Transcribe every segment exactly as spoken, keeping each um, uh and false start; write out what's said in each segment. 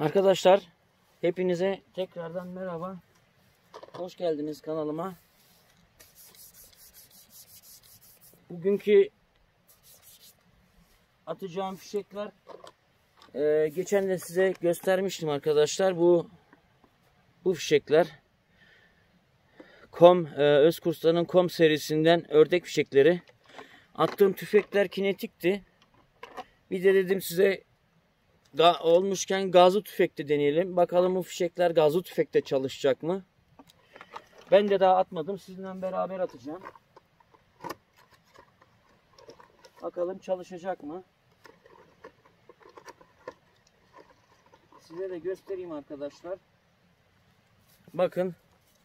Arkadaşlar hepinize tekrardan merhaba. Hoş geldiniz kanalıma. Bugünkü atacağım fişekler e, geçen de size göstermiştim arkadaşlar. Bu bu fişekler Kom e, Özkurslar'ın Kom serisinden ördek fişekleri. Attığım tüfekler kinetikti. Bir de dedim size Ga olmuşken gazlı tüfekte deneyelim. Bakalım bu fişekler gazlı tüfekte çalışacak mı? Ben de daha atmadım. Sizinle beraber atacağım. Bakalım çalışacak mı? Size de göstereyim arkadaşlar. Bakın.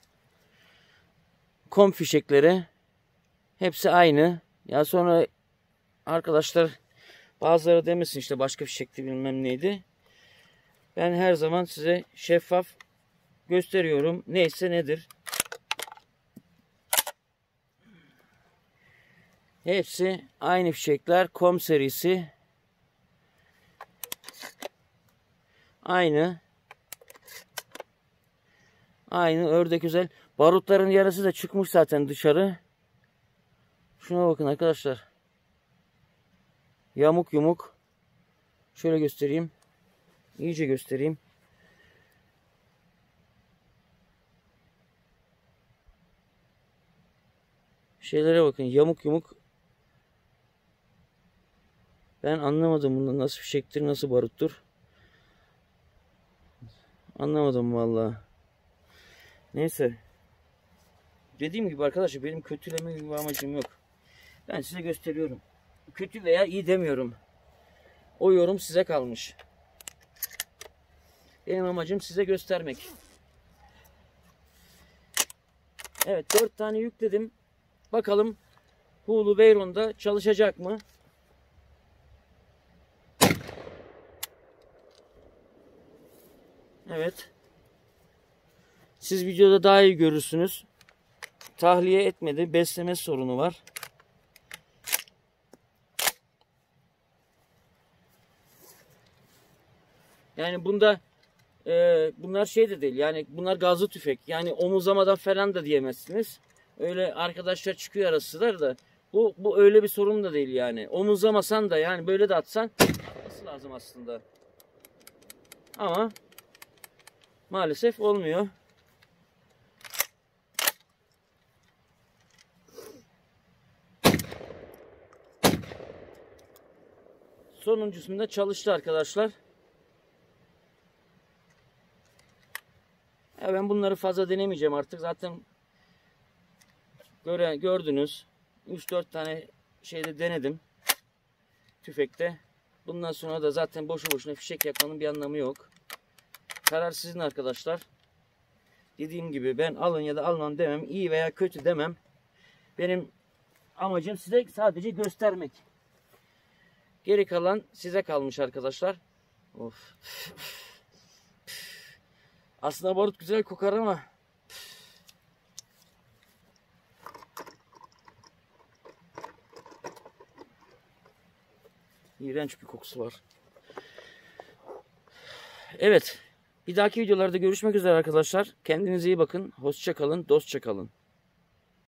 Kom fişekleri. Hepsi aynı. Ya sonra arkadaşlar bazıları demesin işte başka fişekti bilmem neydi. Ben her zaman size şeffaf gösteriyorum. Neyse nedir. Hepsi aynı fişekler. Kom serisi. Aynı. Aynı ördek özel. Barutların yarısı da çıkmış zaten dışarı. Şuna bakın arkadaşlar. Yamuk yumuk. Şöyle göstereyim. İyice göstereyim. Şeylere bakın. Yamuk yumuk. Ben anlamadım bundan nasıl fişektir, nasıl baruttur. Anlamadım vallahi. Neyse. Dediğim gibi arkadaşlar benim kötüleme gibi amacım yok. Ben size gösteriyorum. Kötü veya iyi demiyorum. O yorum size kalmış. Benim amacım size göstermek. Evet, dört tane yükledim. Bakalım Hulu Veyron'da çalışacak mı? Evet. Siz videoda daha iyi görürsünüz. Tahliye etmedi. Besleme sorunu var. Yani bunda e, bunlar şey de değil. Yani bunlar gazlı tüfek. Yani omuzlamadan falan da diyemezsiniz. Öyle arkadaşlar çıkıyor arasılar da. Bu, bu öyle bir sorun da değil yani. Omuzlamasan da yani böyle de atsan nasıl lazım aslında. Ama maalesef olmuyor. Sonuncusunda çalıştı arkadaşlar. Ya ben bunları fazla denemeyeceğim artık. Zaten göre, gördünüz. üç dört tane şeyde denedim. Tüfekte. Bundan sonra da zaten boşu boşuna fişek yakmanın bir anlamı yok. Karar sizin arkadaşlar. Dediğim gibi ben alın ya da almam demem. İyi veya kötü demem. Benim amacım size sadece göstermek. Geri kalan size kalmış arkadaşlar. Of. Aslında barut güzel kokar ama İğrenç bir kokusu var. Evet. Bir dahaki videolarda görüşmek üzere arkadaşlar. Kendinize iyi bakın. Hoşça kalın. Dostça kalın.